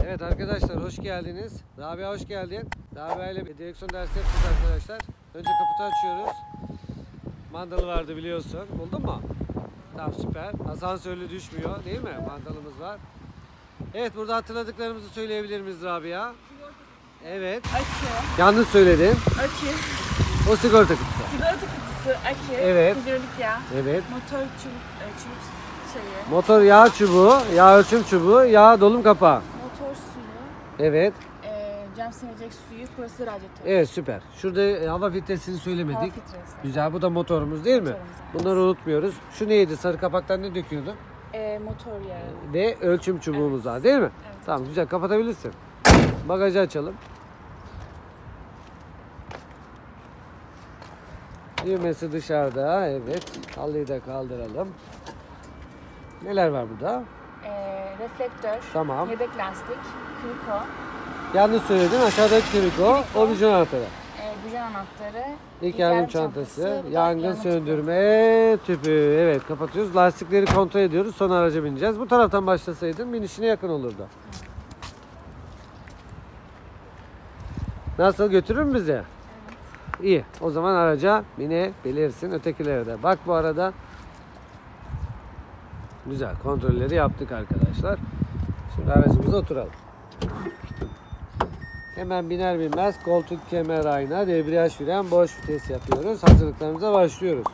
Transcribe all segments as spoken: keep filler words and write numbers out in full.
Evet arkadaşlar, hoş geldiniz. Rabia hoş geldin. Rabia ile direksiyon dersi yapacağız arkadaşlar. Önce kaputu açıyoruz. Mandalı vardı biliyorsun. Buldun mu? Tamam, süper. Asansörlü düşmüyor değil mi? Mandalımız var. Evet, burada hatırladıklarımızı söyleyebilir miyiz Rabia? Evet. Akü. Yanlış söyledin. Akü. O sigorta kutusu. Sigorta kutusu, akü. Evet. Hidrolik yağ. Evet. Motor çubuk, e, çubuk şeyi. Motor yağ çubuğu, yağ ölçüm çubuğu, yağ dolum kapağı. Motor suyu. Evet. E, cam silecek suyu. Burası radyatör. Evet, süper. Şurada e, hava filtresini söylemedik. Hava filtresi. Güzel. Bu da motorumuz değil mi? Motorumuz, evet. Bunları unutmuyoruz. Şu neydi? Sarı kapaktan ne döküyordu? E, motor yağı. Ve ölçüm çubuğumuz Evet. var değil mi? Evet. Tamam, güzel. Kapatabilirsin. Bagajı açalım. Düğmesi dışarıda. Evet. Halıyı da kaldıralım. Neler var burada? E, reflektör. Tamam. Yedek lastik. Kriko. Yanlış söyledin. Aşağıdaki kriko. O bujon anahtarı. E, bujon anahtarı. İlk yardım çantası. Bu da Yangın yanma söndürme tüpü. Evet, kapatıyoruz. Lastikleri kontrol ediyoruz. Sonra araca bineceğiz. Bu taraftan başlasaydın binişine yakın olurdu. Nasıl, götürür mü bizi? Evet. İyi. O zaman araca binebilirsin. Ötekilere de. Bak bu arada. Güzel. Kontrolleri yaptık arkadaşlar. Şimdi aracımıza oturalım. Hemen biner binmez koltuk, kemer, ayna, debriyaj, fren, boş vites yapıyoruz. Hazırlıklarımıza başlıyoruz.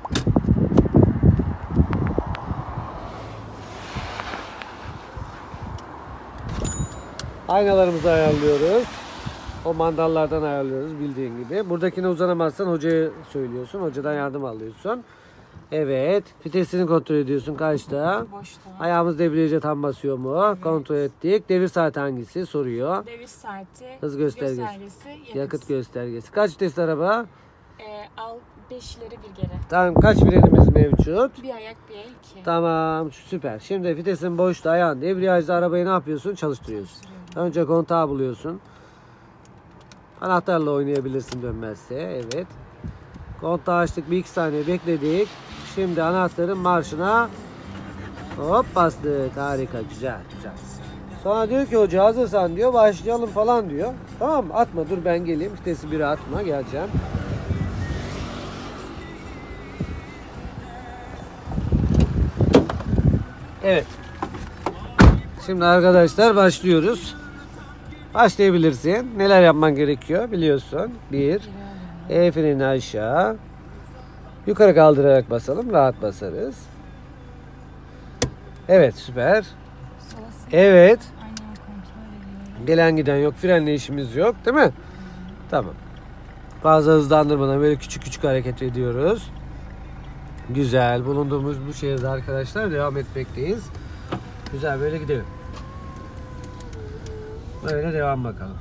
Aynalarımızı ayarlıyoruz. O mandallardan ayarlıyoruz bildiğin gibi. Buradakine uzanamazsan hocaya söylüyorsun. Hocadan yardım alıyorsun. Evet. Vitesini kontrol ediyorsun kaçta. Boşta. Ayağımız debriyaja tam basıyor mu? Evet. Kontrol ettik. Devir saati hangisi? Soruyor. Devir saati. Hız göstergesi. göstergesi yakıt. Yakıt göstergesi. Kaç vitesli araba? E, al beş ileri bir geri. Tamam, kaç frenimiz mevcut? Bir ayak bir el iki. Tamam, süper. Şimdi vitesin boşta, ayağın debriyajda arabayı ne yapıyorsun? Çalıştırıyorsun. Önce kontağı buluyorsun. Anahtarla oynayabilirsin dönmezse. Evet. Kontağı açtık, bir iki saniye bekledik. Şimdi anahtarın marşına hop bastık. Harika, güzel güzel. Sonra diyor ki hoca hazırsan diyor başlayalım falan diyor. Tamam mı? Atma, dur ben geleyim. Vitesi bire atma, geleceğim. Evet. Şimdi arkadaşlar başlıyoruz. Başlayabilirsin. Neler yapman gerekiyor biliyorsun. Bir, el freni aşağı. Yukarı kaldırarak basalım. Rahat basarız. Evet, süper. Evet. Gelen giden yok. Frenle işimiz yok değil mi? Tamam. Fazla hızlandırmadan böyle küçük küçük hareket ediyoruz. Güzel. Bulunduğumuz bu şehirde arkadaşlar devam etmekteyiz. Güzel, böyle gidelim. Böyle devam bakalım.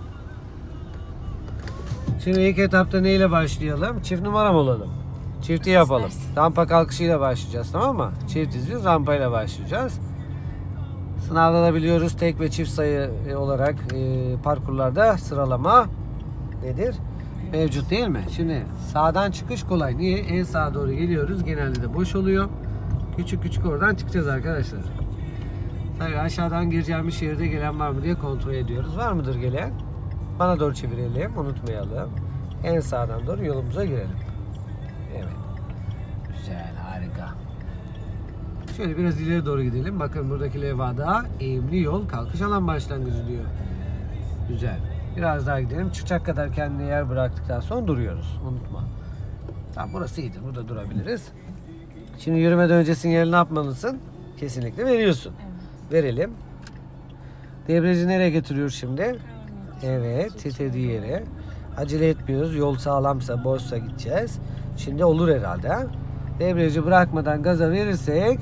Şimdi ilk etapta neyle başlayalım? Çift numara mı olalım? Çifti yapalım. Rampa kalkışıyla başlayacağız, tamam mı? Çiftiz biz, rampayla başlayacağız. Sınavda da biliyoruz tek ve çift sayı olarak e, parkurlarda sıralama nedir? Mevcut değil mi? Şimdi sağdan çıkış kolay. Niye? En sağa doğru geliyoruz. Genelde de boş oluyor. Küçük küçük oradan çıkacağız arkadaşlar. Tabii aşağıdan gireceğimiz şehirde gelen var mı diye kontrol ediyoruz. Var mıdır gelen? Bana doğru çevirelim. Unutmayalım. En sağdan doğru yolumuza girelim. Evet. Güzel, harika. Şöyle biraz ileri doğru gidelim. Bakın buradaki levhada eğimli yol kalkış alan başlangıcı diyor. Güzel. Biraz daha gidelim. Çıkacak kadar kendine yer bıraktıktan sonra duruyoruz. Unutma. Tamam, burası iyidir. Burada durabiliriz. Şimdi yürümeden önce sinyali ne yapmalısın? Kesinlikle veriyorsun. Evet. Verelim. Debriyajı nereye getiriyoruz şimdi? Evet. Titrediği yere. Acele etmiyoruz. Yol sağlamsa, boşsa gideceğiz. Şimdi olur herhalde. Debriyajı bırakmadan gaza verirsek,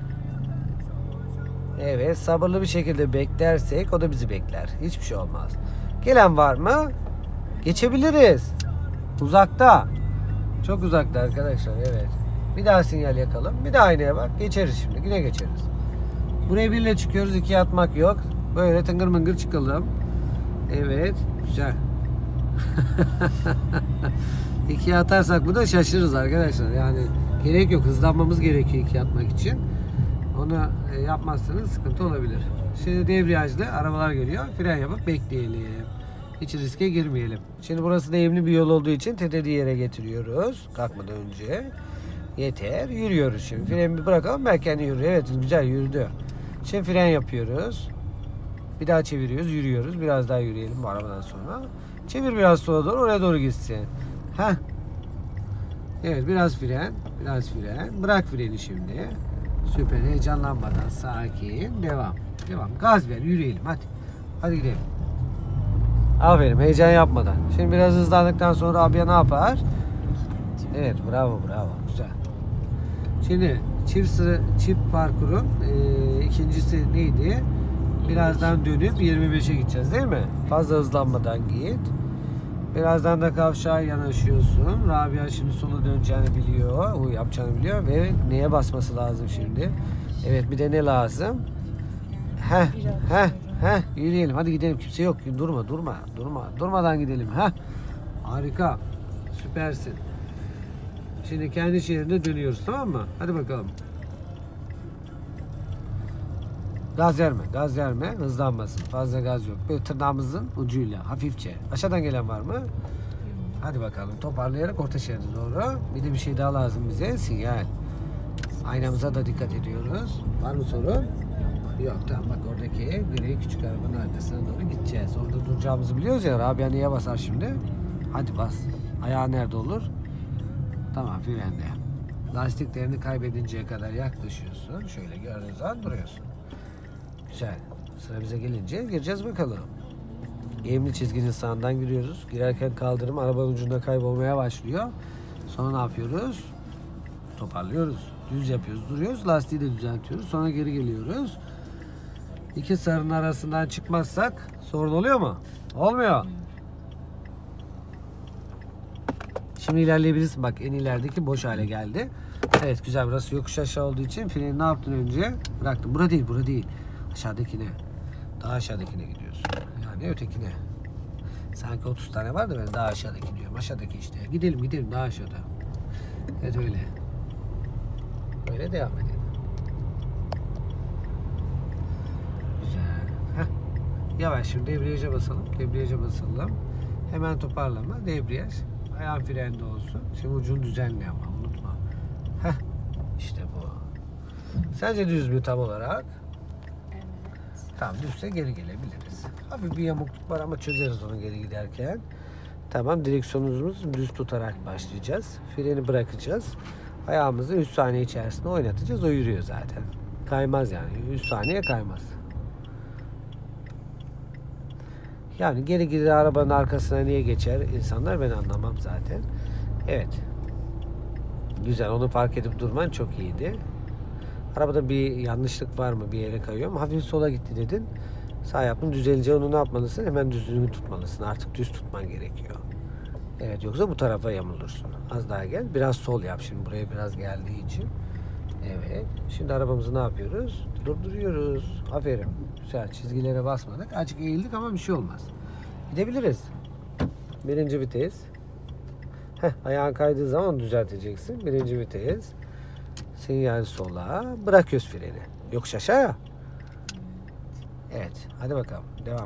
evet, sabırlı bir şekilde beklersek o da bizi bekler. Hiçbir şey olmaz. Gelen var mı? Geçebiliriz. Uzakta. Çok uzakta arkadaşlar. Evet. Bir daha sinyal yakalım. Bir daha aynaya bak. Geçeriz şimdi. Yine geçeriz. Buraya birle çıkıyoruz. İkiye atmak yok. Böyle tıngır mıngır çıkalım. Evet. Güzel. İkiye atarsak bu da şaşırırız arkadaşlar. Yani gerek yok. Hızlanmamız gerekiyor ikiye atmak için. Onu yapmazsanız sıkıntı olabilir. Şimdi debriyajlı arabalar geliyor. Fren yapıp bekleyelim. Hiç riske girmeyelim. Şimdi burası da eğimli bir yol olduğu için tetrediği yere getiriyoruz. Kalkmadan önce. Yeter. Yürüyoruz şimdi. Freni bir bırakalım. Belki kendi yürür. Evet, güzel yürüdü. Şimdi fren yapıyoruz. Bir daha çeviriyoruz. Yürüyoruz. Biraz daha yürüyelim bu arabadan sonra. Çevir biraz sola doğru. Oraya doğru gitsin. Heh. Evet, biraz fren. Biraz fren. Bırak freni şimdi. Süper. Heyecanlanmadan sakin. Devam. Devam. Gaz ver. Yürüyelim. Hadi. Hadi gidelim. Aferin. Heyecan yapmadan. Şimdi biraz hızlandıktan sonra abiye ne yapar? Evet. Bravo. Bravo. Güzel. Şimdi çift sıra, çift parkurun e, ikincisi neydi? Birazdan dönüp yirmi beşe gideceğiz değil mi? Fazla hızlanmadan git. Birazdan da kavşağa yanaşıyorsun. Rabia şimdi sola döneceğini biliyor. O yapacağını biliyor ve neye basması lazım şimdi? Evet, bir de ne lazım? Heh, heh, heh. Yürüyelim. Hadi gidelim. Kimse yok. Durma, durma, durma. Durmadan gidelim. Heh. Harika. Süpersin. Şimdi kendi şehrinde dönüyoruz, tamam mı? Hadi bakalım. Gaz verme, gaz verme. Hızlanmasın. Fazla gaz yok. Böyle tırnağımızın ucuyla hafifçe. Aşağıdan gelen var mı? Hadi bakalım. Toparlayarak orta şeride doğru. Bir de bir şey daha lazım bize. Sinyal. Aynamıza da dikkat ediyoruz. Var mı sorun? Yok, tamam. Bak oradaki gri küçük arabanın arkasına doğru gideceğiz. Orada duracağımızı biliyoruz ya. Rabia niye basar şimdi? Hadi bas. Ayağı nerede olur? Tamam, frende. Lastiklerini kaybedinceye kadar yaklaşıyorsun. Şöyle gördüğün zaman duruyorsun. Güzel. Sıra bize gelince gireceğiz bakalım. Eğimli çizginin sağından giriyoruz. Girerken kaldırım arabanın ucunda kaybolmaya başlıyor. Sonra ne yapıyoruz? Toparlıyoruz. Düz yapıyoruz. Duruyoruz. Lastiği de düzeltiyoruz. Sonra geri geliyoruz. İki sarının arasından çıkmazsak sorun oluyor mu? Olmuyor. Şimdi ilerleyebilirsin. Bak en ilerideki boş hale geldi. Evet, güzel. Burası yokuş aşağı olduğu için freni ne yaptın önce? Bıraktım. Bura değil, bura değil. Aşağıdakine. Daha aşağıdakine gidiyorsun. Yani ötekine. Sanki otuz tane var da ben daha aşağıdaki diyorum. Aşağıdaki işte. Gidelim gidelim daha aşağıda. Evet öyle. Böyle devam edelim. Güzel. Heh. Yavaş şimdi debriyaja basalım. Debriyaja basalım. Hemen toparlama. Debriyaj. Ayağın frende olsun. Şimdi ucunu düzenle ama unutma. Heh. İşte bu. Sence düz mü tam olarak? Evet. Tamam, düzse geri gelebiliriz. Hafif bir yamukluk var ama çözeriz onu geri giderken. Tamam, direksiyonumuzu düz tutarak başlayacağız. Freni bırakacağız. Ayağımızı üç saniye içerisinde oynatacağız. O yürüyor zaten. Kaymaz yani. üç saniye kaymaz. Yani geri gider arabanın arkasına niye geçer insanlar, ben anlamam zaten. Evet. Güzel, onu fark edip durman çok iyiydi. Arabada bir yanlışlık var mı? Bir yere kayıyor mu? Hafif sola gitti dedin. Sağ yaptın, düzelince onu ne yapmalısın? Hemen düzlüğünü tutmalısın. Artık düz tutman gerekiyor. Evet, yoksa bu tarafa yamulursun. Az daha gel. Biraz sol yap şimdi, buraya biraz geldiği için. Evet. Şimdi arabamızı ne yapıyoruz? Durduruyoruz. Aferin. Güzel. Çizgilere basmadık. Azıcık eğildik ama bir şey olmaz. Gidebiliriz. Birinci vites. Heh, ayağın kaydığı zaman düzelteceksin. Birinci vites. Sinyal sola. Bırakıyoruz freni. Yokuş aşağıya. Evet. Hadi bakalım. Devam.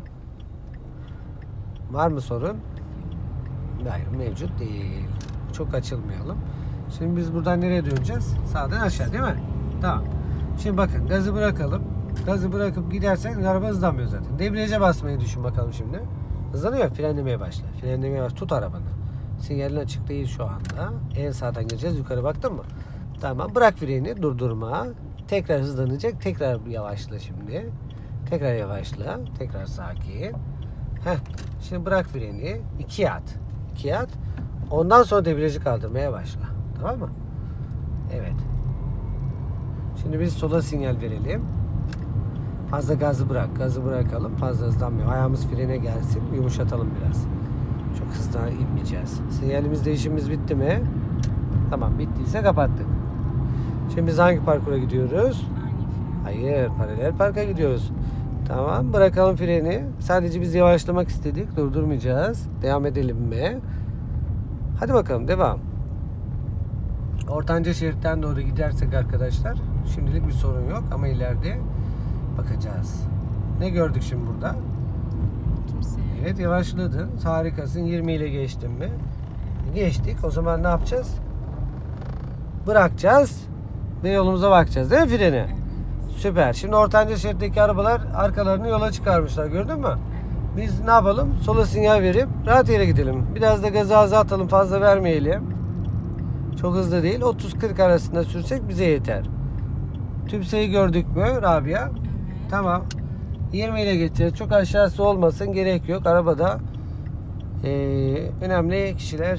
Var mı sorun? Hayır, mevcut değil. Çok açılmayalım. Şimdi biz buradan nereye döneceğiz? Sağdan aşağı değil mi? Tamam. Şimdi bakın, gazı bırakalım. Gazı bırakıp gidersen araba hızlanmıyor zaten. Debriyaja basmayı düşün bakalım şimdi. Hızlanıyor. Frenlemeye başla. Frenlemeye başla. Tut arabanı. Sinyalin açık değil şu anda. En sağdan gireceğiz. Yukarı baktın mı? Tamam. Bırak freni. Durdurma. Tekrar hızlanacak. Tekrar yavaşla şimdi. Tekrar yavaşla. Tekrar sakin. Heh. Şimdi bırak freni. İkiye at. İkiye at. Ondan sonra debriyajı kaldırmaya başla. Tamam mı? Evet. Şimdi biz sola sinyal verelim. Fazla gazı bırak. Gazı bırakalım. Fazla hızlanmıyor. Ayağımız frene gelsin. Yumuşatalım biraz. Çok hızlı inmeyeceğiz. Sinyalimizde işimiz bitti mi? Tamam, bittiyse kapattık. Şimdi biz hangi parkura gidiyoruz? Hayır, paralel parka gidiyoruz. Tamam, bırakalım freni. Sadece biz yavaşlamak istedik. Durdurmayacağız. Devam edelim mi? Hadi bakalım, devam. Ortanca şeritten doğru gidersek arkadaşlar, şimdilik bir sorun yok ama ileride bakacağız. Ne gördük şimdi burada? Kimse. Evet, yavaşladın. Harikasın. yirmi ile geçtin mi? Geçtik. O zaman ne yapacağız? Bırakacağız ve yolumuza bakacağız değil mi freni? Evet. Süper. Şimdi ortanca şeritteki arabalar arkalarını yola çıkarmışlar. Gördün mü? Biz ne yapalım? Sola sinyal verip rahat yere gidelim. Biraz da gazı az atalım. Fazla vermeyelim. Çok hızlı değil. otuz kırk arasında sürsek bize yeter. Tümseyi gördük mü Rabia? Evet. Tamam. yirmi ile geçeceğiz. Çok aşağısı olmasın. Gerek yok. Arabada ee, önemli kişiler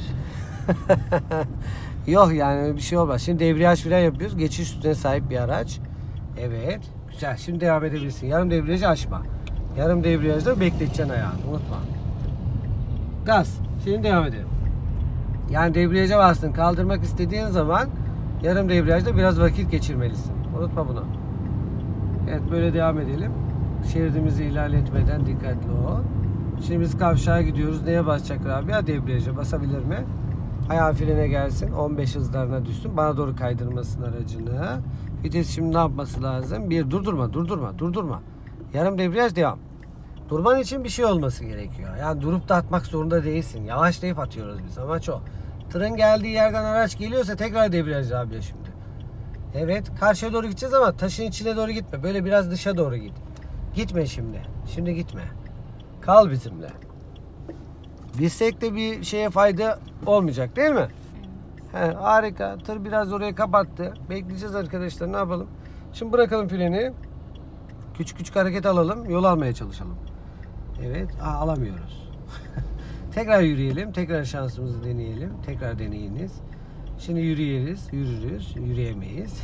yok yani bir şey olmaz. Şimdi debriyaj falan yapıyoruz. Geçiş üstüne sahip bir araç. Evet. Güzel. Şimdi devam edebilirsin. Yarım debriyajı açma. Yarım debriyajda bekleteceksin ayağını. Unutma. Gaz. Şimdi devam edelim. Yani debriyaja bastın. Kaldırmak istediğin zaman yarım debriyajda biraz vakit geçirmelisin. Unutma bunu. Evet, böyle devam edelim. Şeridimizi ilerletmeden dikkatli ol. Şimdi biz kavşağa gidiyoruz. Neye basacak Rabia? Debriyaja basabilir mi? Ayağı frene gelsin. on beş hızlarına düşsün. Bana doğru kaydırmasın aracını. Vites şimdi ne yapması lazım? Bir, durdurma, durdurma, durdurma. Yarım debriyaj devam. Durman için bir şey olması gerekiyor. Yani durup da atmak zorunda değilsin. Yavaşlayıp atıyoruz biz. Amaç o. Tırın geldiği yerden araç geliyorsa tekrar debriyaj Rabia şimdi. Evet. Karşıya doğru gideceğiz ama taşın içine doğru gitme. Böyle biraz dışa doğru git. Gitme şimdi. Şimdi gitme. Kal bizimle. Gitsek de bir şeye fayda olmayacak değil mi? Evet. He, harika. Tır biraz oraya kapattı. Bekleyeceğiz arkadaşlar. Ne yapalım? Şimdi bırakalım freni. Küçük küçük hareket alalım. Yol almaya çalışalım. Evet. Aa, alamıyoruz. Tekrar yürüyelim. Tekrar şansımızı deneyelim. Tekrar deneyiniz. Şimdi yürüyeriz. Yürürüz. Yürüyemeyiz.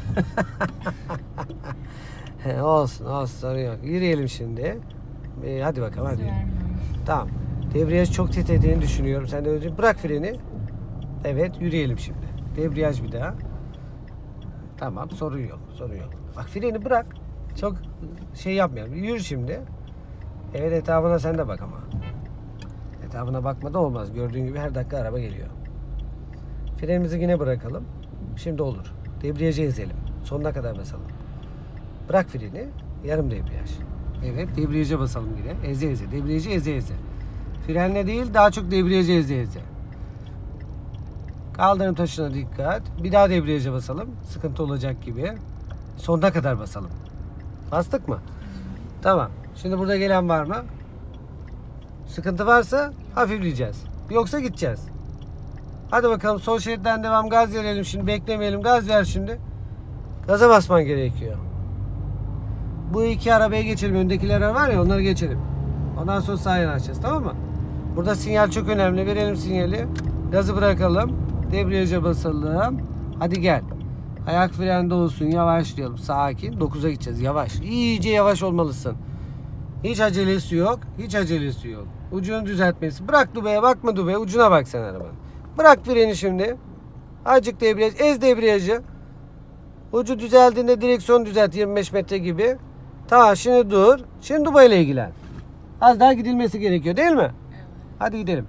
He, olsun olsun. Sorun yok. Yürüyelim şimdi. Ee, hadi bakalım hadi. Vermiyorum. Tamam. Debriyaj çok titrediğini düşünüyorum. Sen de öyle bırak freni. Evet, yürüyelim şimdi. Debriyaj bir daha. Tamam, sorun yok. Sorun yok. Bak freni bırak. Çok şey yapmayalım. Yürü şimdi. Evet, etrafına sen de bak ama. Etrafına bakmadan olmaz. Gördüğün gibi her dakika araba geliyor. Frenimizi yine bırakalım. Şimdi olur. Debriyajı ezelim. Sonuna kadar basalım. Bırak freni. Yarım debriyaj. Evet, debriyaja basalım yine. Eze eze. Debriyajı eze eze. Frenle değil, daha çok debriyajı eze eze. Kaldırım taşına dikkat. Bir daha debriyaja basalım. Sıkıntı olacak gibi. Sonuna kadar basalım. Bastık mı? Tamam. Şimdi burada gelen var mı? Sıkıntı varsa hafifleyeceğiz. Yoksa gideceğiz. Hadi bakalım, sol şeritten devam. Gaz verelim şimdi. Beklemeyelim. Gaz ver şimdi. Gaza basman gerekiyor. Bu iki arabaya geçelim. Öndekiler var ya, onları geçelim. Ondan sonra sağ yana açacağız, tamam mı? Burada sinyal çok önemli. Verelim sinyali. Gazı bırakalım. Debriyaja basalım. Hadi gel. Ayak frende olsun. Yavaşlayalım. Sakin. dokuza gideceğiz. Yavaş. İyice yavaş olmalısın. Hiç acelesi yok. Hiç acelesi yok. Ucunu düzeltmesi. Bırak Dubai'ye, bakma Dubai'ye. Ucuna bak sen arabanın. Bırak freni şimdi. Azıcık debriyaj. Ez debriyajı. Ucu düzeldiğinde direksiyon düzelt yirmi beş metre gibi. Tamam, şimdi dur. Şimdi Dubai ile ilgilen. Az daha gidilmesi gerekiyor değil mi? Evet. Hadi gidelim.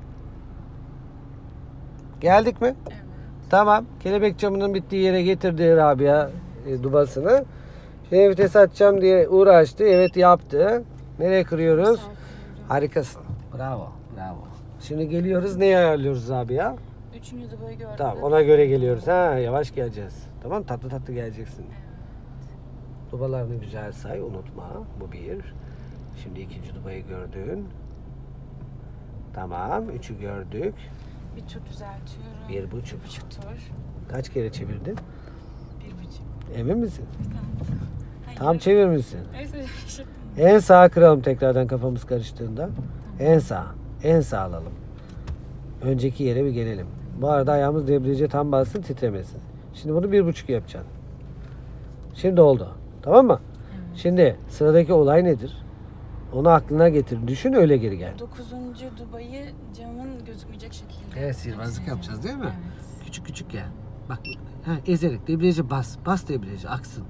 Geldik mi? Evet. Tamam. Kelebek camının bittiği yere getirdi Rabia e, dubasını. Şimdi vites açacağım diye uğraştı. Evet, yaptı. Nereye kırıyoruz? Sağ kırıyorum. Harikasın. Bravo. Bravo. Şimdi geliyoruz. Neyi ayarlıyoruz Rabia? Üçüncü dubayı gördüm. Tamam, ona göre geliyoruz. Ha, yavaş geleceğiz. Tamam, tatlı tatlı geleceksin. Dubalarını güzel say, unutma. Bu bir. Şimdi ikinci dubayı gördün. Tamam, üçü gördük. Bir tur düzeltiyorum. Bir buçuk. Bir buçuk tur. Kaç kere çevirdin? Bir buçuk. Emin misin? Tamam. Tam çevirmişsin. Neyse, şaşırdım. En sağa kıralım tekrardan kafamız karıştığında. En sağ. En sağ alalım. Önceki yere bir gelelim. Bu arada ayağımız debriyaja tam bassın, titremesin. Şimdi bunu bir buçuk yapacaksın. Şimdi oldu. Tamam mı? Evet. Şimdi sıradaki olay nedir? Onu aklına getir. Düşün, öyle geri gel. Dokuzuncu dubayı camın gözükmeyecek şekilde. Evet, sihirbazlık yapacağız değil mi? Evet. Küçük küçük gel. Bak, ha, ezerek debriyaja bas. Bas debriyaja, aksın.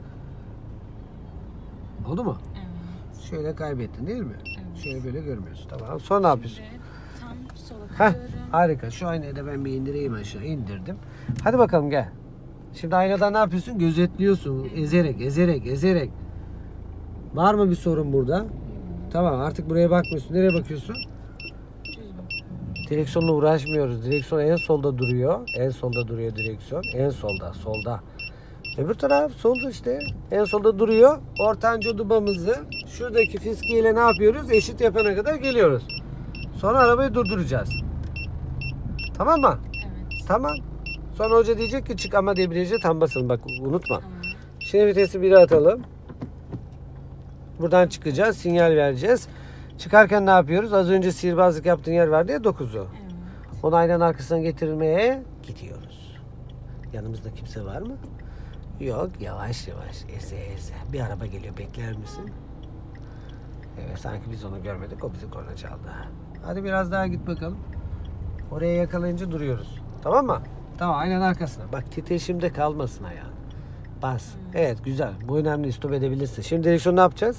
Oldu mu? Evet. Şöyle kaybettin değil mi? Evet. Şöyle böyle görmüyorsun. Tamam. Sonra ne yapıyorsun? Şimdi tam sola Heh, kırıyorum. harika. Şu aynayı da ben bir indireyim aşağı. İndirdim. Hadi bakalım gel. Şimdi aynadan ne yapıyorsun? Gözetliyorsun. Ezerek, ezerek, ezerek. Var mı bir sorun burada? Tamam, artık buraya bakmıyorsun. Nereye bakıyorsun? Düz bak. Direksiyonla uğraşmıyoruz. Direksiyon en solda duruyor. En solda duruyor direksiyon. En solda, solda. Öbür taraf solda işte. En solda duruyor. Ortanca dubamızı şuradaki fiskiyle ne yapıyoruz? Eşit yapana kadar geliyoruz. Sonra arabayı durduracağız. Tamam mı? Evet. Tamam. Sonra hoca diyecek ki çık ama debriyaja tam basın. Bak unutma. Tamam. Şimdi vitesi bire atalım. Buradan çıkacağız. Sinyal vereceğiz. Çıkarken ne yapıyoruz? Az önce sihirbazlık yaptığın yer vardı ya dokuzu. Evet. Onu aynen arkasına getirmeye gidiyoruz. Yanımızda kimse var mı? Yok. Yavaş yavaş. Ese ese. Bir araba geliyor. Bekler misin? Evet. Sanki biz onu görmedik. O bizi korna çaldı. Hadi biraz daha git bakalım. Oraya yakalayınca duruyoruz. Tamam mı? Tamam. Aynen arkasına. Bak titreşimde kalmasın ayağın. Bas. Evet. Güzel. Bu önemli. Stop edebilirsin. Şimdi direksiyonu ne yapacağız?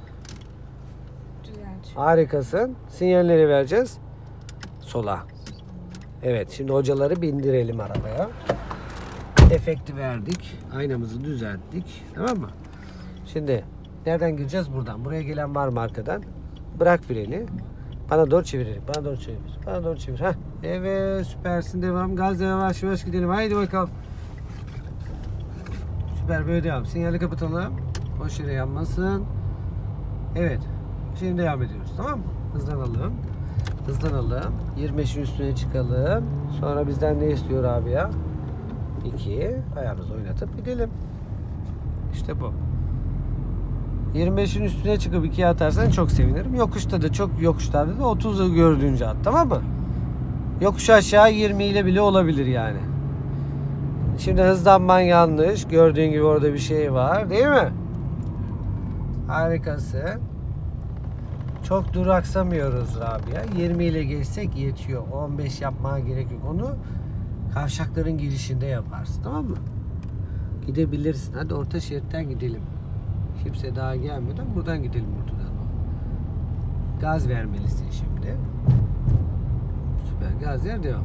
Düzelt. Harikasın. Sinyalleri vereceğiz. Sola. Evet. Şimdi hocaları bindirelim arabaya. Efekti verdik. Aynamızı düzelttik. Tamam mı? Şimdi nereden gireceğiz? Buradan. Buraya gelen var mı arkadan? Bırak freni. Bana doğru çevirelim. Bana doğru çevir. Bana doğru çevir. Heh. Evet. Süpersin. Devam. Gazla yavaş yavaş gidelim. Haydi bakalım. Süper. Böyle devam. Sinyali kapatalım. Boş yere yanmasın. Evet. Şimdi devam ediyoruz. Tamam mı? Hızlanalım. Hızlanalım. yirmi beşin üstüne çıkalım. Sonra bizden ne istiyor abi ya? iki. Ayağımızı oynatıp gidelim. İşte bu. yirmi beşin üstüne çıkıp ikiye atarsan çok sevinirim. Yokuşta da çok yokuşlarda da otuzu gördüğünce at. Tamam mı? Yokuş aşağı yirmi ile bile olabilir yani. Şimdi hızlanman yanlış. Gördüğün gibi orada bir şey var. Değil mi? Harikası. Çok duraksamıyoruz Rabia. yirmi ile geçsek yetiyor. on beş yapmaya gerek yok. Onu kavşakların girişinde yaparsın. Tamam mı? Gidebilirsin. Hadi orta şeritten gidelim. Kimse daha gelmeden buradan gidelim ortadan. Gaz vermelisin şimdi. Süper. Gaz ver. Devam.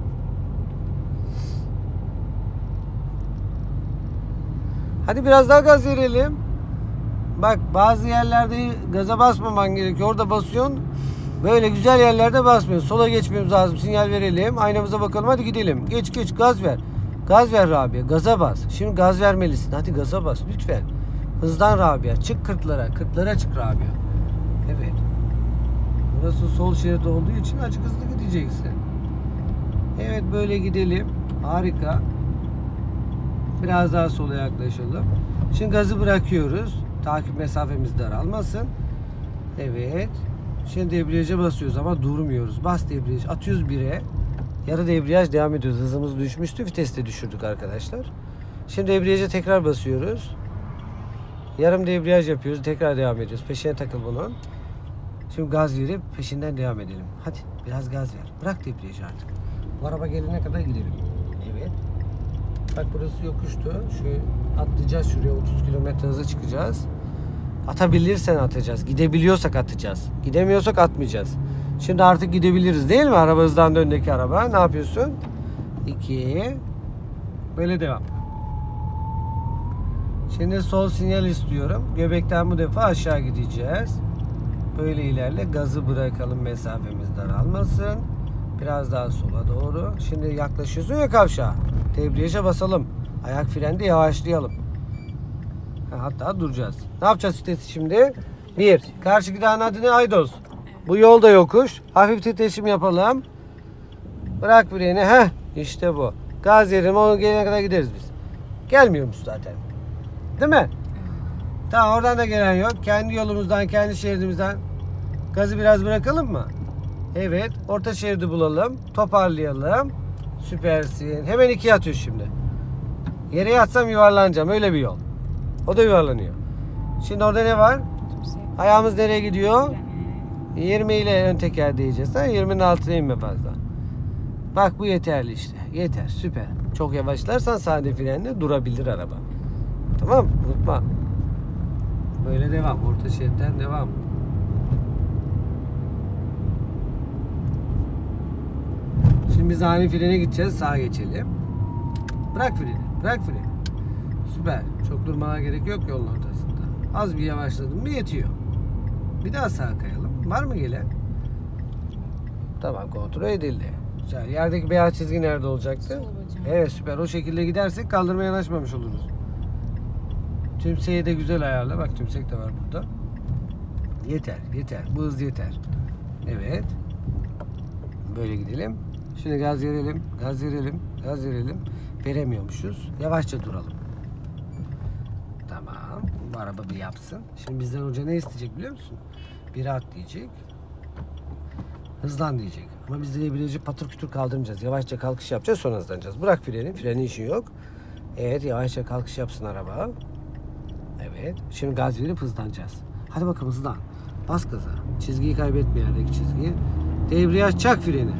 Hadi biraz daha gaz verelim. Bak bazı yerlerde gaza basmaman gerekiyor. Orada basıyorsun. Böyle güzel yerlerde basmıyorsun. Sola geçmemiz lazım. Sinyal verelim. Aynamıza bakalım. Hadi gidelim. Geç geç. Gaz ver. Gaz ver Rabia. Gaza bas. Şimdi gaz vermelisin. Hadi gaza bas. Lütfen. Hızdan Rabia. Çık kırklara. Kırklara çık Rabia. Evet. Burası sol şerit olduğu için açık hızlı gideceksin. Evet böyle gidelim. Harika. Biraz daha sola yaklaşalım. Şimdi gazı bırakıyoruz. Takip mesafemiz daralmasın. Evet. Şimdi debriyaja basıyoruz ama durmuyoruz. Bas debriyaj. Atıyoruz bire. Yarı debriyaj devam ediyoruz. Hızımız düşmüştü. Vitesi de düşürdük arkadaşlar. Şimdi debriyaja tekrar basıyoruz. Yarım debriyaj yapıyoruz. Tekrar devam ediyoruz. Peşine takıl bunun. Şimdi gaz verip peşinden devam edelim. Hadi biraz gaz ver. Bırak debriyajı artık. Bu araba gelene kadar gidelim. Evet. Bak burası yokuştu. Şu atlayacağız şuraya. otuz kilometre hıza çıkacağız. Atabilirsen atacağız. Gidebiliyorsak atacağız. Gidemiyorsak atmayacağız. Şimdi artık gidebiliriz değil mi? Araba hızlandı, öndeki araba. Ne yapıyorsun? iki. Böyle devam. Şimdi sol sinyal istiyorum. Göbekten bu defa aşağı gideceğiz. Böyle ilerle. Gazı bırakalım. Mesafemiz daralmasın. Biraz daha sola doğru. Şimdi yaklaşıyorsun ya kavşağa. Debriyaja basalım. Ayak frende yavaşlayalım. Hatta duracağız. Ne yapacağız vitesi şimdi? Bir. Karşı giden adı ne? Aydos. Bu yolda yokuş. Hafif titreşim yapalım. Bırak freni. Heh. İşte bu. Gaz yerim. Onu gelene kadar gideriz biz. Gelmiyormuş zaten. Değil mi? Tamam oradan da gelen yok. Kendi yolumuzdan, kendi şeridimizden gazı biraz bırakalım mı? Evet. Orta şeridi bulalım. Toparlayalım. Süpersin. Hemen ikiye atıyor şimdi. Yere yatsam yuvarlanacağım. Öyle bir yol. O da yuvarlanıyor. Şimdi orada ne var? Ayağımız nereye gidiyor? yirmi ile ön teker diyeceğiz. Ha? yirminin altına inme fazla. Bak bu yeterli işte. Yeter. Süper. Çok yavaşlarsan sade frenle durabilir araba. Tamam. Unutma. Böyle devam. Orta şeritten devam. Şimdi biz ani frene gideceğiz. Sağa geçelim. Bırak freni. Bırak freni. Süper. Çok durmana gerek yok yolun ortasında. Az bir yavaşladım mı yetiyor. Bir daha sağa kayalım. var mı gele? Tamam, kontrol edildi. Güzel. Yerdeki beyaz çizgi nerede olacaktı? Sol bacağım. Evet, süper. O şekilde gidersek kaldırmaya yanaşmamış oluruz. Tümseyi de güzel ayarla. Bak, tümsek de var burada. Yeter, yeter. Bu hız yeter. Evet. Böyle gidelim. Şimdi gaz verelim, gaz verelim, gaz verelim. Veremiyormuşuz. Yavaşça duralım. Tamam. Bu araba bir yapsın. Şimdi bizden hoca ne isteyecek biliyor musun? Biri at diyecek. Hızlan diyecek. Ama biz diyebileceği patır kütür kaldırmayacağız. Yavaşça kalkış yapacağız, sonra hızlanacağız. Bırak freni. Frenin işi yok. Evet, yavaşça kalkış yapsın araba. Evet. Şimdi gaz verip hızlanacağız. Hadi bakalım, hızlan. Bas gaza. Çizgiyi kaybetme, yerdeki çizgiyi. Debriyaj, çak freni.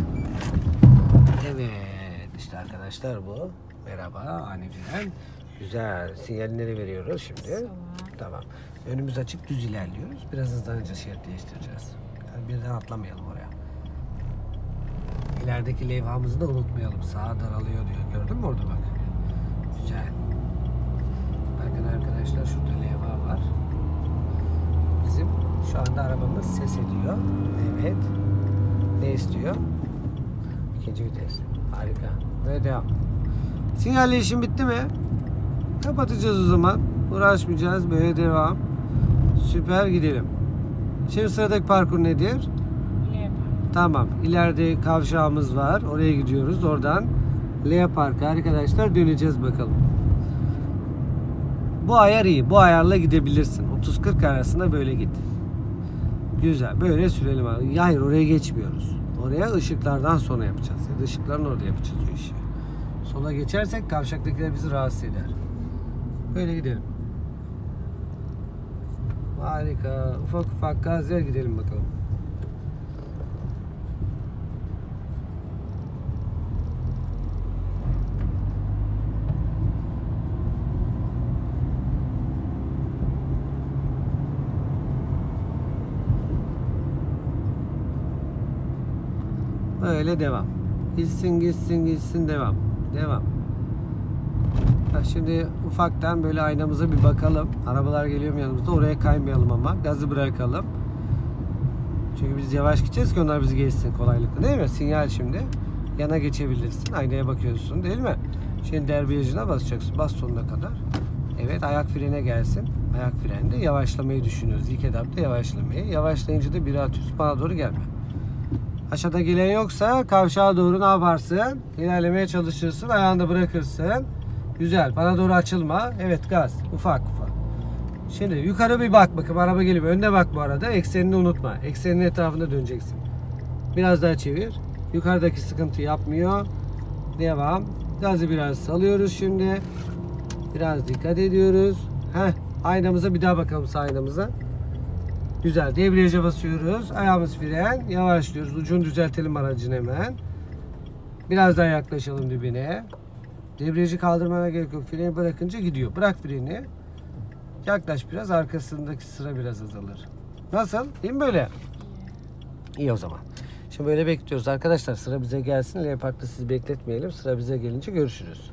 Evet. İşte arkadaşlar bu. Merhaba. Ani fren. Güzel. Sinyalleri veriyoruz şimdi. Tamam. Tamam. Önümüz açık, düz ilerliyoruz. Biraz hızlanınca şerit değiştireceğiz. Yani birden atlamayalım oraya. İlerideki levhamızı da unutmayalım. Sağa daralıyor diyor. Gördün mü orada bak? Güzel. Bakın arkadaşlar, şurada levha var. Bizim şu anda arabamız ses ediyor. Evet. Ne istiyor? İkinci vites. Harika. Böyle devam. Sinyalle işin bitti mi? Kapatacağız o zaman. Uğraşmayacağız. Böyle devam. Süper, gidelim. Şimdi sıradaki parkur nedir? L park. Tamam. İleride kavşağımız var. Oraya gidiyoruz. Oradan L parka arkadaşlar döneceğiz bakalım. Bu ayar iyi. Bu ayarla gidebilirsin. otuz kırk arasında böyle git. Güzel. Böyle sürelim abi. Hayır, oraya geçmiyoruz. Oraya ışıklardan sonra yapacağız. Ya da ışıkların orada yapacağız o işi. Sola geçersek kavşaktakiler bizi rahatsız eder. Böyle gidelim. Harika. Ufak ufak gaz ver, gidelim bakalım. Böyle devam. Gitsin gitsin gitsin, devam. Devam. Ha, şimdi ufaktan böyle aynamıza bir bakalım. Arabalar geliyor mu yanımızda? Oraya kaymayalım ama. Gazı bırakalım. Çünkü biz yavaş gideceğiz ki onlar bizi geçsin kolaylıkla, değil mi? Sinyal şimdi. Yana geçebilirsin. Aynaya bakıyorsun, değil mi? Şimdi debriyajına basacaksın. Bas sonuna kadar. Evet, ayak frene gelsin. Ayak frende yavaşlamayı düşünüyoruz. İlk etapta yavaşlamayı. Yavaşlayınca da biri atıyoruz. Bana doğru gelme. Aşağıda gelen yoksa kavşağa doğru ne yaparsın? İlerlemeye çalışırsın. Ayağını da bırakırsın. Güzel. Bana doğru açılma. Evet, gaz. Ufak ufak. Şimdi yukarı bir bak bakayım. Araba geliyor. Önüne bak bu arada. Eksenini unutma. Eksenin etrafında döneceksin. Biraz daha çevir. Yukarıdaki sıkıntı yapmıyor. Devam. Gazı biraz salıyoruz şimdi. Biraz dikkat ediyoruz. Heh. Aynamıza bir daha bakalım, sağ aynamıza. Güzel. Debriyaja basıyoruz. Ayağımız fren. Yavaşlıyoruz. Ucunu düzeltelim aracın hemen. Biraz daha yaklaşalım dibine. Debriyajı kaldırmana gerek yok. Freni bırakınca gidiyor. Bırak freni. Yaklaş biraz. Arkasındaki sıra biraz azalır. Nasıl? İyi mi böyle? İyi. İyi o zaman. Şimdi böyle bekliyoruz. Arkadaşlar sıra bize gelsin. L parkta sizi bekletmeyelim. Sıra bize gelince görüşürüz.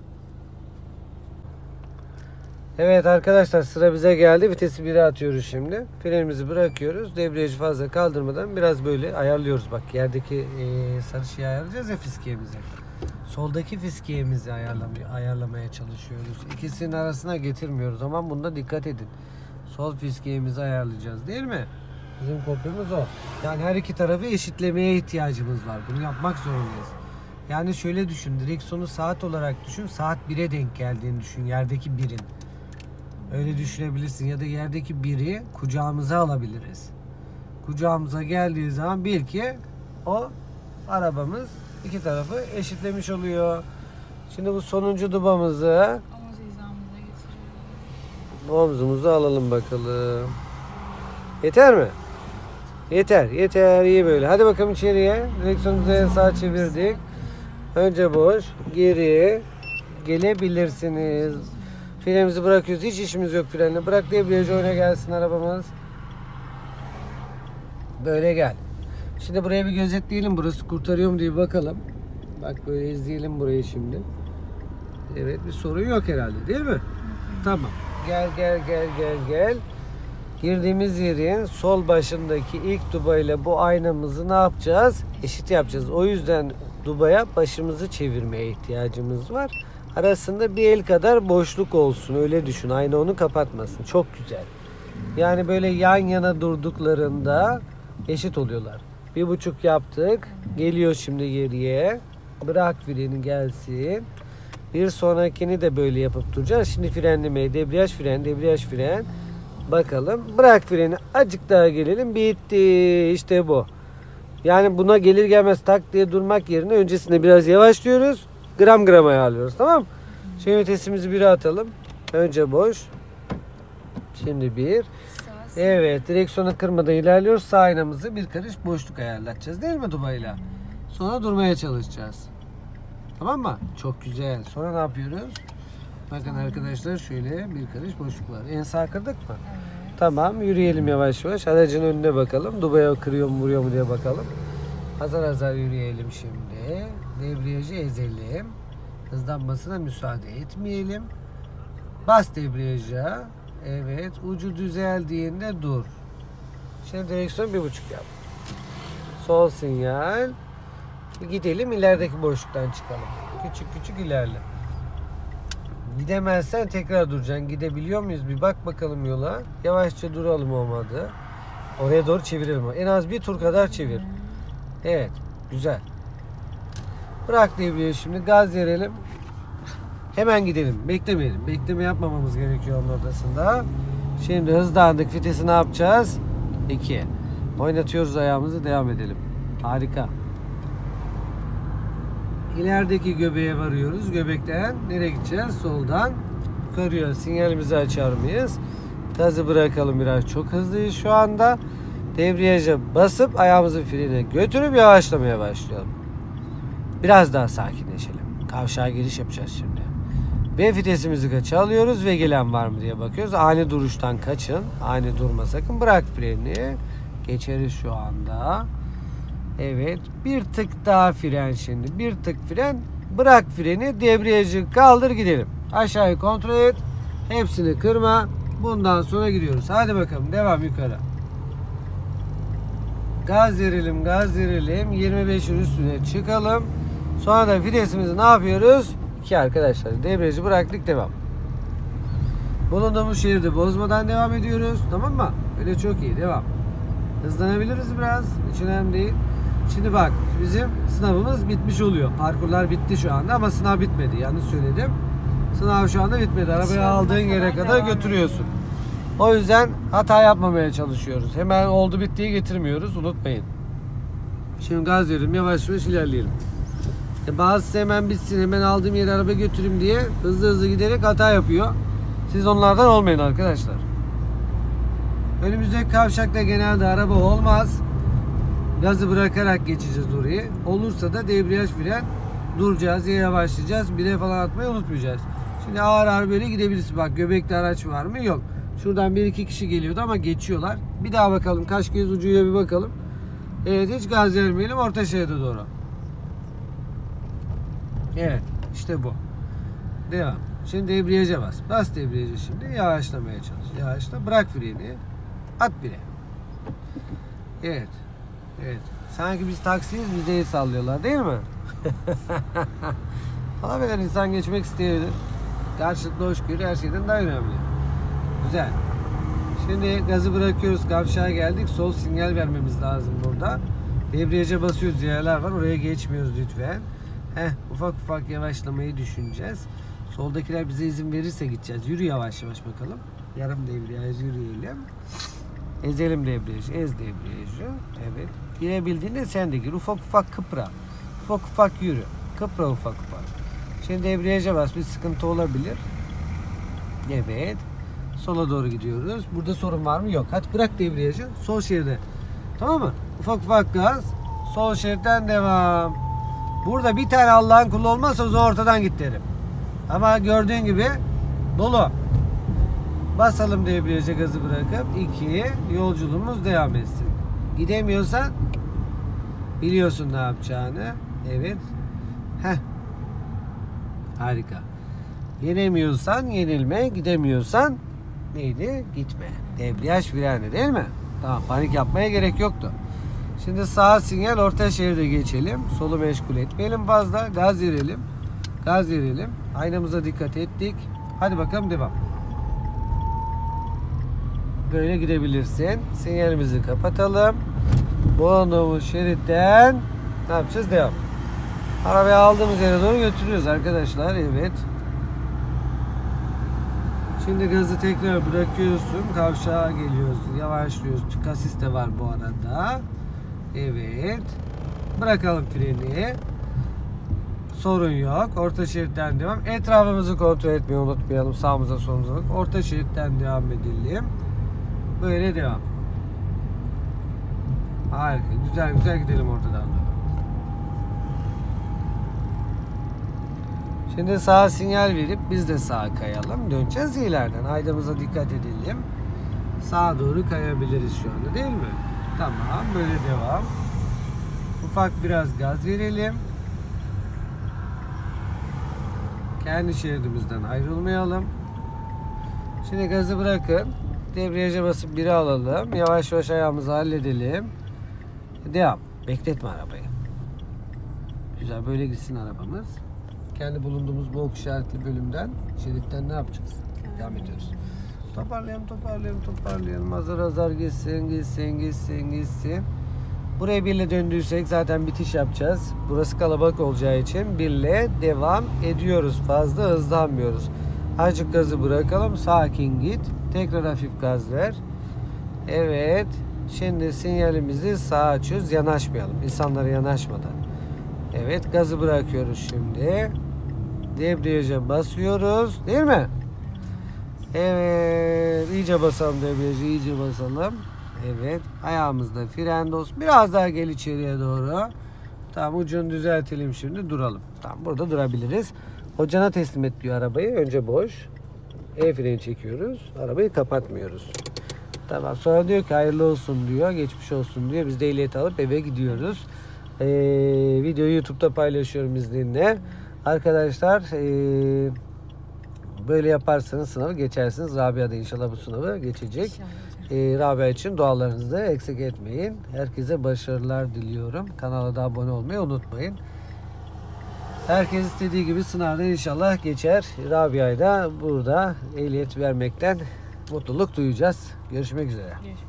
Evet arkadaşlar, sıra bize geldi. Vitesi bire atıyoruz şimdi. Frenimizi bırakıyoruz. Debriyajı fazla kaldırmadan biraz böyle ayarlıyoruz. Bak, yerdeki e, sarı şeyi ayarlayacağız ya, fiskiyemizi. Soldaki fiskiyemizi ayarlamaya, ayarlamaya çalışıyoruz. İkisinin arasına getirmiyoruz. Ama bunda dikkat edin. Sol fiskiyemizi ayarlayacağız, değil mi? Bizim kopyamız o. Yani her iki tarafı eşitlemeye ihtiyacımız var. Bunu yapmak zorundayız. Yani şöyle düşün. Direksiyonu saat olarak düşün. Saat bire denk geldiğini düşün. Yerdeki birin. Öyle düşünebilirsin. Ya da yerdeki biri kucağımıza alabiliriz. Kucağımıza geldiği zaman bil ki o arabamız iki tarafı eşitlemiş oluyor. Şimdi bu sonuncu dubamızı Omuz hizamıza getiriyoruz. omzumuza alalım bakalım. Yeter mi? Yeter. Yeter. İyi böyle. Hadi bakalım içeriye. Direksiyonumuzu en sağa çevirdik. Önce boş. Geri gelebilirsiniz. Frenimizi bırakıyoruz. Hiç işimiz yok frenle. Bırak, debriyajı öne gelsin arabamız. Böyle gel. Şimdi buraya bir gözetleyelim. Burası kurtarıyor mu diye bakalım. Bak, böyle izleyelim burayı şimdi. Evet, bir sorun yok herhalde, değil mi? Tamam. Gel gel gel gel gel. Girdiğimiz yerin sol başındaki ilk duba ile bu aynamızı ne yapacağız? Eşit yapacağız. O yüzden dubaya başımızı çevirmeye ihtiyacımız var. Arasında bir el kadar boşluk olsun. Öyle düşün. Ayna onu kapatmasın. Çok güzel. Yani böyle yan yana durduklarında eşit oluyorlar. Bir buçuk yaptık. Geliyor şimdi geriye. Bırak freni gelsin. Bir sonrakini de böyle yapıp duracağız. Şimdi frenlemeye. Debriyaj fren, debriyaj fren. Bakalım. Bırak freni. Azıcık daha gelelim. Bitti. İşte bu. Yani buna gelir gelmez tak diye durmak yerine öncesinde biraz yavaşlıyoruz. Gram gram ayarlıyoruz. Tamam mı? Şimdi vitesimizi bire atalım. Önce boş. Şimdi bir. Evet. Direksiyonu kırmadan ilerliyoruz. Sağ aynamızı bir karış boşluk ayarlatacağız. Değil mi dubayla? Sonra durmaya çalışacağız. Tamam mı? Çok güzel. Sonra ne yapıyoruz? Bakın arkadaşlar şöyle bir karış boşluk var. En sağ kırdık mı? Evet. Tamam. Yürüyelim yavaş yavaş. Aracın önüne bakalım. Dubaya kırıyor mu vuruyor mu diye bakalım. Azar azar yürüyelim şimdi. Debriyajı ezelim. Hızlanmasına müsaade etmeyelim. Bas debriyaja. Evet. Ucu düzeldiğinde dur. Şimdi direksiyon bir buçuk yap. Sol sinyal. Gidelim ilerideki boşluktan çıkalım. Küçük küçük ilerle. Gidemezsen tekrar duracaksın. Gidebiliyor muyuz? Bir bak bakalım yola. Yavaşça duralım olmadı. Oraya doğru çevirelim. En az bir tur kadar çevir. Evet. Güzel. Bırak devreye şimdi. Gaz verelim. Hemen gidelim. Beklemeyelim. Bekleme yapmamamız gerekiyor onun odasında. Şimdi hızlandık. Vitesi ne yapacağız? iki. Oynatıyoruz ayağımızı. Devam edelim. Harika. İlerideki göbeğe varıyoruz. Göbekten nereye gideceğiz? Soldan yukarıya. Sinyalimizi açar mıyız? Gazı bırakalım biraz. Çok hızlıyız şu anda. Debriyaja basıp ayağımızı frene götürüp yavaşlamaya başlayalım. Biraz daha sakinleşelim. Kavşağa giriş yapacağız şimdi. Ve vitesimizi kaça alıyoruz ve gelen var mı diye bakıyoruz. Ani duruştan kaçın. Ani durma sakın. Bırak freni. Geçeriz şu anda. Evet. Bir tık daha fren şimdi. Bir tık fren. Bırak freni. Debriyajı kaldır gidelim. Aşağıyı kontrol et. Hepsini kırma. Bundan sonra gidiyoruz. Hadi bakalım. Devam yukarı. Gaz verelim. Gaz verelim. yirmi beşin üstüne çıkalım. Sonra da vitesimizi ne yapıyoruz? iki arkadaşlar. Debriyajı bıraktık. Devam. Bulunduğumuz şehirde bozmadan devam ediyoruz. Tamam mı? Öyle çok iyi. Devam. Hızlanabiliriz biraz. Hiç önemli değil. Şimdi bak bizim sınavımız bitmiş oluyor. Parkurlar bitti şu anda ama sınav bitmedi. Yanlış söyledim. Sınav şu anda bitmedi. Arabayı aldığın yere kadar götürüyorsun. O yüzden hata yapmamaya çalışıyoruz. Hemen oldu bittiği getirmiyoruz. Unutmayın. Şimdi gaz verelim. Yavaş yavaş ilerleyelim. E bazısı hemen bitsin. Hemen aldığım yere araba götüreyim diye hızlı hızlı giderek hata yapıyor. Siz onlardan olmayın arkadaşlar. Önümüzdeki kavşakta genelde araba olmaz. Gazı bırakarak geçeceğiz orayı. Olursa da debriyaj fren duracağız ya yavaşlayacağız. Bire falan atmayı unutmayacağız. Şimdi ağır ağır böyle gidebiliriz. Bak göbekte araç var mı? Yok. Şuradan bir iki kişi geliyordu ama geçiyorlar. Bir daha bakalım. Kaç kez ucuyla bir bakalım. Evet hiç gaz vermeyelim. Orta şeride doğru. Evet. İşte bu. Devam. Şimdi debriyaja bas. Bas debriyaja şimdi. Yavaşlamaya çalış. Yavaşla. Bırak freni. At bire. Evet. Evet. Sanki biz taksiyiz, bize el sallıyorlar değil mi? Olabilir, insan geçmek isteyebilir. Karşılıklı hoşgörü her şeyden daha önemli. Güzel. Şimdi gazı bırakıyoruz. Kavşağa geldik. Sol sinyal vermemiz lazım burada. Debriyaja basıyoruz. Yerler var. Oraya geçmiyoruz lütfen. Heh, ufak ufak yavaşlamayı düşüneceğiz. Soldakiler bize izin verirse gideceğiz. Yürü yavaş yavaş bakalım. Yarım debriyaj yürüyelim. Ezelim debriyajı. Ez debriyajı. Evet. Girebildiğinde sen de gir. Ufak ufak kıpra. Ufak ufak yürü. Kıpra ufak ufak. Şimdi debriyaja bas. Bir sıkıntı olabilir. Evet. Sola doğru gidiyoruz. Burada sorun var mı? Yok. Hadi bırak debriyajı. Sol şeride. Tamam mı? Ufak ufak gaz. Sol şeritten devam. Burada bir tane Allah'ın kulu olmazsa o zaman ortadan git derim. Ama gördüğün gibi dolu. Basalım debriyaja gazı bırakıp iki yolculuğumuz devam etsin. Gidemiyorsan biliyorsun ne yapacağını. Evet. Heh. Harika. Yenemiyorsan yenilme, gidemiyorsan neydi? Gitme. Debriyaj freni değil mi? Tamam, panik yapmaya gerek yoktu. Şimdi sağ sinyal, orta şeride geçelim. Solu meşgul etmeyelim fazla. Gaz verelim. Gaz verelim. Aynamıza dikkat ettik. Hadi bakalım, devam. Böyle gidebilirsin. Sinyalimizi kapatalım. Bulunduğumuz şeritten ne yapacağız? Devam. Arabayı aldığımız yere doğru götürüyoruz arkadaşlar. Evet. Şimdi gazı tekrar bırakıyorsun. Kavşağa geliyoruz. Yavaşlıyoruz. Kasis de var bu arada. Evet. Bırakalım freni. Sorun yok. Orta şeritten devam. Etrafımızı kontrol etmeyi unutmayalım. Sağımıza solumuza bak. Orta şeritten devam edelim. Böyle devam. Harika. Güzel güzel gidelim ortadan da. Şimdi sağa sinyal verip biz de sağa kayalım. Döneceğiz ileriden. Aydamıza dikkat edelim. Sağa doğru kayabiliriz şu anda, değil mi? Tamam. Böyle devam. Ufak biraz gaz verelim. Kendi şeridimizden ayrılmayalım. Şimdi gazı bırakın. Debriyaja basıp biri alalım. Yavaş yavaş ayağımızı halledelim. Devam. Bekletme arabayı. Güzel, böyle gitsin arabamız. Kendi bulunduğumuz bu ok işaretli bölümden, şeritten ne yapacağız? Devam ediyoruz. Toparlayalım, toparlayalım, toparlayalım. Azar azar gitsin, gitsin, gitsin, gitsin. Buraya birle döndüysek zaten bitiş yapacağız. Burası kalabalık olacağı için birle devam ediyoruz. Fazla hızlanmıyoruz. Azıcık gazı bırakalım. Sakin git. Tekrar hafif gaz ver. Evet. Şimdi sinyalimizi sağa açıyoruz. Yanaşmayalım. İnsanlara yanaşmadan. Evet. Gazı bırakıyoruz şimdi. Debriyaja basıyoruz. Değil mi? Evet. İyice basalım debriyajı. İyice basalım. Evet. Ayağımızda frende olsun. Biraz daha gel içeriye doğru. Tamam. Ucunu düzeltelim şimdi. Duralım. Tamam. Burada durabiliriz. Hocana teslim et diyor arabayı. Önce boş. El freni çekiyoruz. Arabayı kapatmıyoruz. Tamam. Sonra diyor ki hayırlı olsun diyor. Geçmiş olsun diyor. Biz de ehliyet alıp eve gidiyoruz. Ee, videoyu YouTube'da paylaşıyorum izninle. Arkadaşlar ee, böyle yaparsanız sınavı geçersiniz. Rabia da inşallah bu sınavı geçecek. Ee, Rabia için dualarınızı eksik etmeyin. Herkese başarılar diliyorum. Kanala da abone olmayı unutmayın. Herkes istediği gibi sınavda inşallah geçer. Rabia'yı da burada ehliyet vermekten mutluluk duyacağız. Görüşmek üzere. Görüşmek